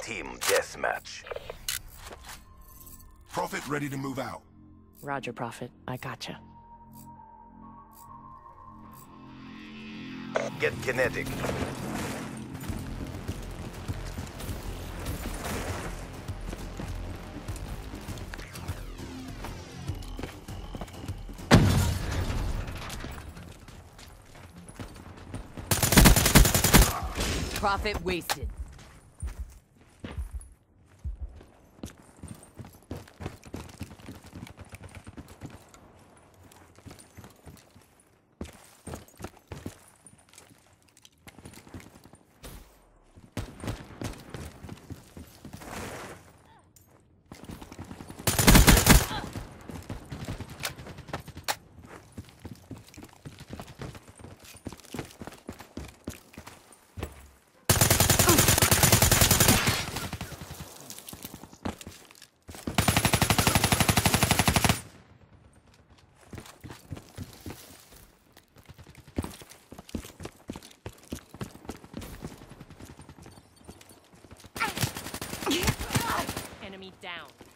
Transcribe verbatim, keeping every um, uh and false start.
Team deathmatch. Prophet ready to move out. Roger, Prophet. I gotcha. Get kinetic. Prophet wasted. Enemy down.